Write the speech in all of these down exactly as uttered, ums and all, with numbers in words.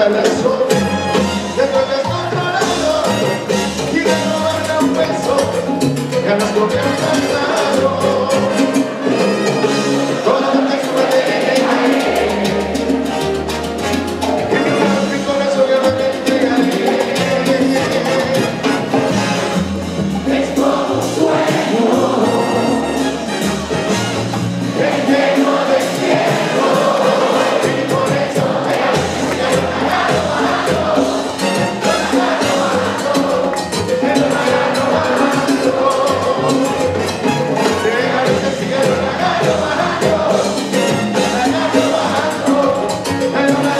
la razón. Después descontrolado y de robarle un beso, ganas con el pasado. Todo lo que suele y mi corazón ya no te entregaré. Es como un sueño que lleno de cielo, y por eso me agarro, me agarro, me agarro, me agarro, déjalo que siga, me agarro, me agarro, me agarro, me agarro, me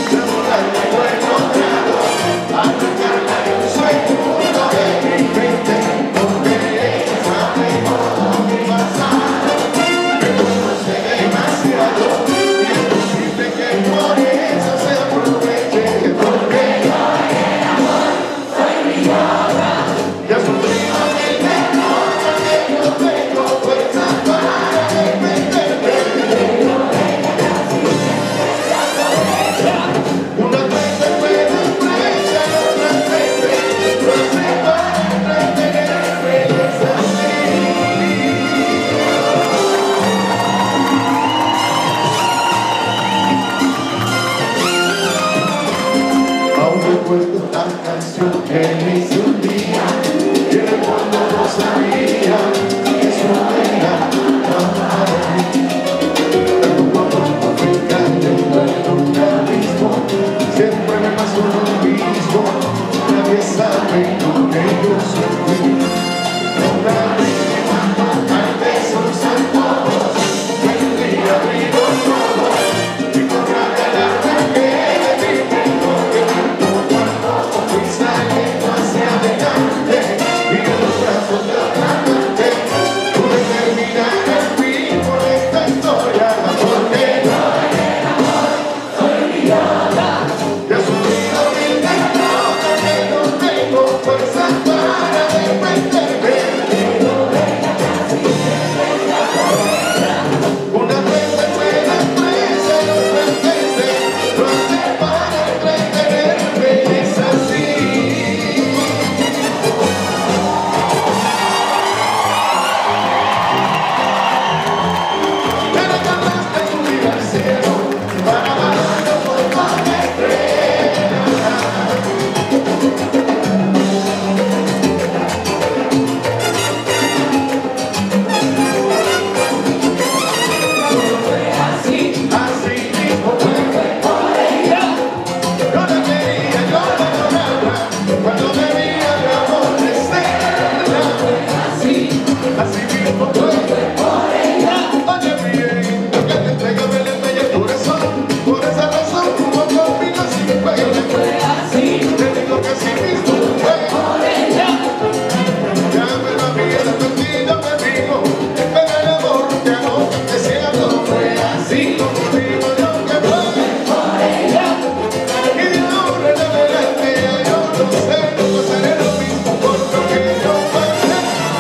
Arrancarla de un sueño, no de mi mente. Ya sufrido mil derrotas que no tengo fuerza para defenderme. Unas veces me dan flecha y otras veces no sé para entretenerme. Es así. Aún recuerdo la canción que me hizo un día, y en el fondo no sabía que eso era para mí. Pero poco a poco fui cayendo en un abismo, siempre me pasó lo mismo, nadie sabe lo que yo sufrí. Una víctima, al beso son todos, un día abrí los ojos y con rabia la arranqué de mi pecho. Fui saliendo hacia adelante y en los brazos de otra amante pude terminar el fin por esta historia, porque no en el amor soy viola. Ya he sufrido mil derrotas que no tengo fuerza para defenderme. Unas veces me dan presa y otras veces lo hace para entretenerme. Es así. Te regalaste tu vida al cielo para amarlo por una estrella. Así mismo fue por ella. Yo la quería, yo la adoraba, cuando me veía mi amor crecerla. Así mismo fue por ella. Oye bien, lo que te entrega me le entrega el corazón. Por esa razón tuvo conmigo sin pena. Te digo que así mismo fue por ella. Ya me lo había arrepentido, me dijo, pero el amor que hago que sea no fue así. Como digo yo que fue por ella. Y de ahora en adelante yo no sé, no pasaré lo mismo por lo que yo pasé.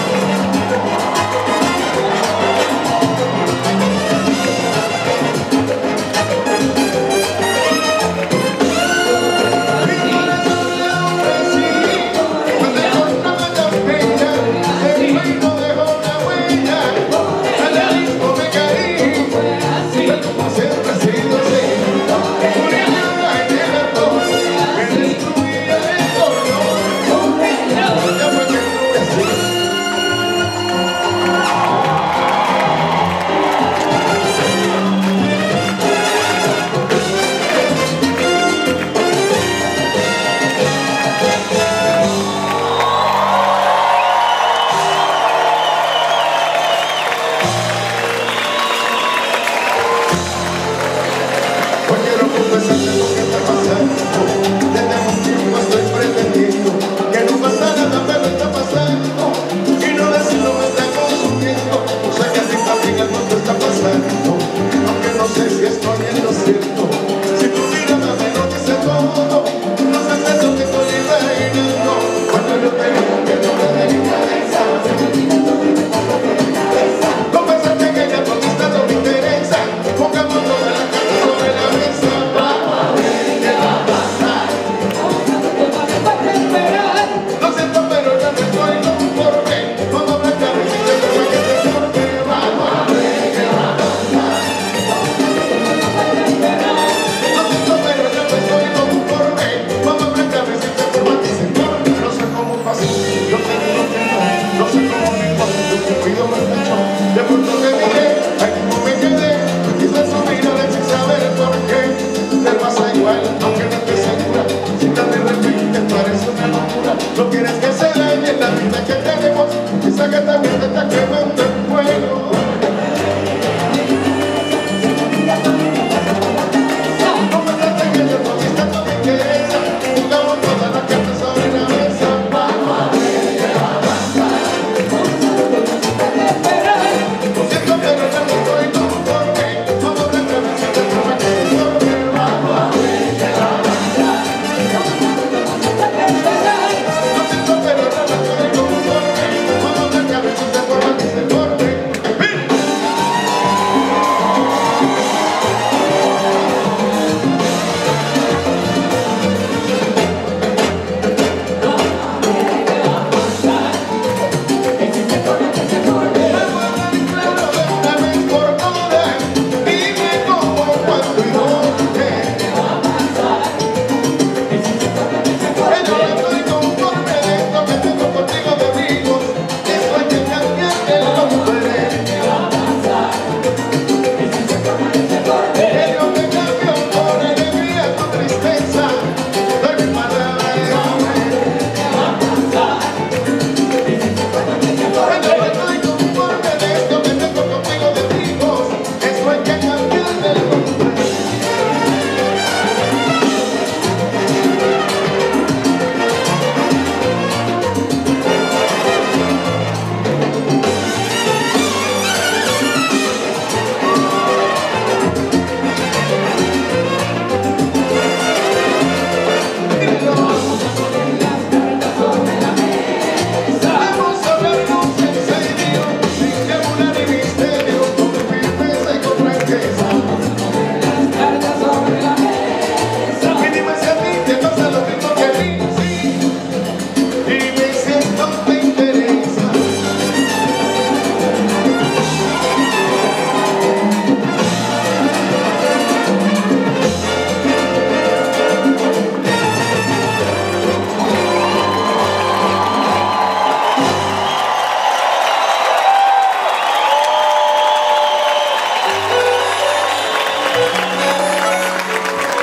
Mi corazón le ofrecí, cuando encontraba tan bella, se fue y no dejó una huella. Al abismo me caí, pero como siempre he sido así. Una llama en el amor, me destruía el dolor. Ya fue que estuve así. Hoy quiero confesarte lo que está pasando. Desde un tiempo estoy pretendiendo que no pasa nada, pero está pasando. Y no decirlo me está consumiendo. O sea que así también el mundo está pasando. Aunque no sé si estoy en lo cierto. Si tu mirada me lo dice todo, no sé si es lo que estoy imaginando. Cuando yo te digo que no me dé mi cabeza, confesarte que ya conquista no me interesa. Pongamos toda la carta sobre la mesa. Vamos a ver qué va a pasar. Lo siento, pero ya no estoy loco porque vamos a hablar claro y sin que te porque vamos a ver qué va a pasar. Lo siento, pero ya no estoy loco porque vamos a hablar claro y sin que te señor. No sé cómo pasó, yo te digo que no, no sé cómo me pasó, yo te pido me pecho. De pronto te miré, ahí mismo me quedé, quise subir a ver sin saber por qué. Te pasa igual, aunque no estés segura, si te de repente parece una locura, no quieres